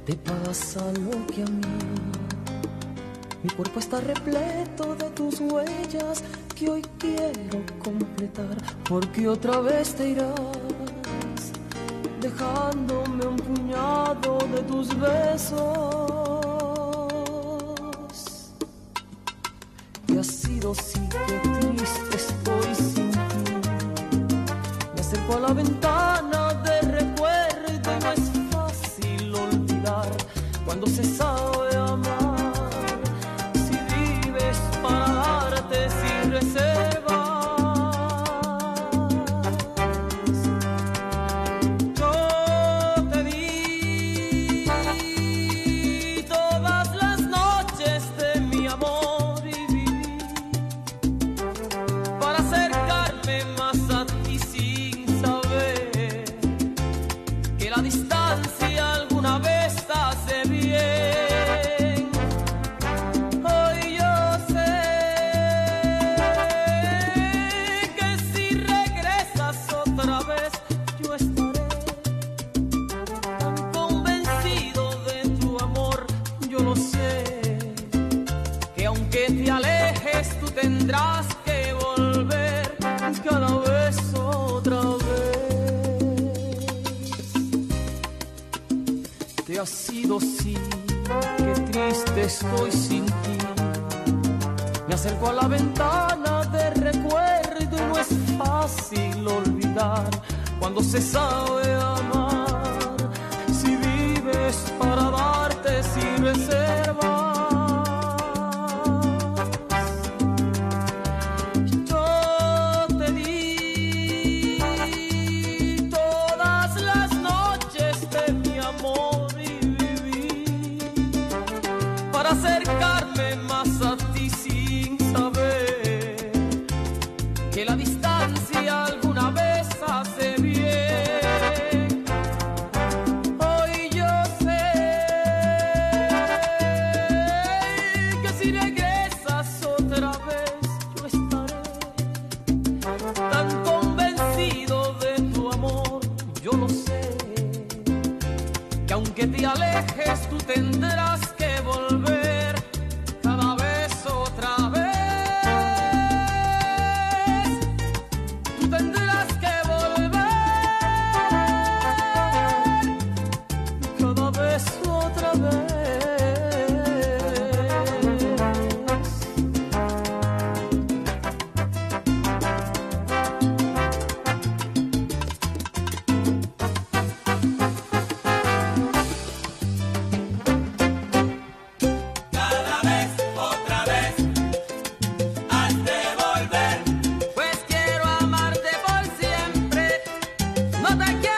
Te pasa lo que a mí. Mi cuerpo está repleto de tus huellas que hoy quiero completar, porque otra vez te irás, dejándome un puñado de tus besos. Y ha sido sí, que triste estoy sin ti. Me acerco a la ventana de recuerdo y no es fácil olvidar cuando se sabe amar. Para darte sin reservas, yo te di todas las noches de mi amor y viví para acercarme más a ti sin saber que la distancia alguna vez hace bien. Tendrás que volver cada vez otra vez. Te ha sido sí, qué triste estoy sin ti. Me acerco a la ventana de recuerdo y no es fácil olvidar cuando se sabe amar. Si vives para darte sin reserva. Acercarme más a ti sin saber que la distancia alguna vez hace bien. Hoy yo sé que si regresas otra vez yo estaré tan convencido de tu amor. Yo lo sé, que aunque te alejes tú tendrás que volver. No te quiero